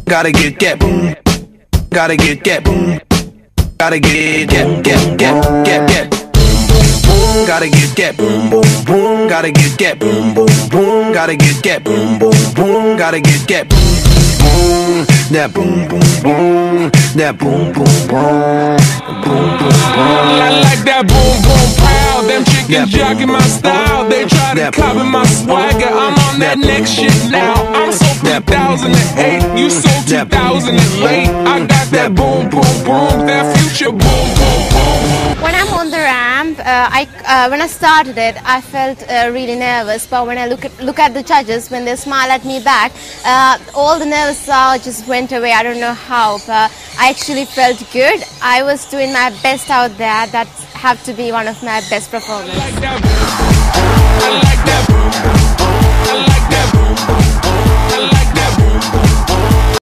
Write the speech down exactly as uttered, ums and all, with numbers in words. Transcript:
Gotta get that boom. Gotta get that boom. Gotta get get get get get get. Gotta get that boom boom boom. Gotta get that boom boom boom. Gotta get that boom boom boom. Gotta get that boom boom. That boom boom boom. That boom boom boom. Boom boom boom. I like that boom boom pow. Them chickens jocking my style. They try to copy my swagger. I'm on that next shit now. I'm so two thousand eight. You so two thousand eight. I got that boom boom boom. That future boom boom boom. When I'm on the ramp, uh, I uh, when I started it, I felt uh, really nervous. But when I look at look at the judges, when they smile at me back, uh, all the nerves uh, just went away. I don't know how, but I actually felt good. I was doing my best out there. That had to be one of my best performances. I like that. I like that.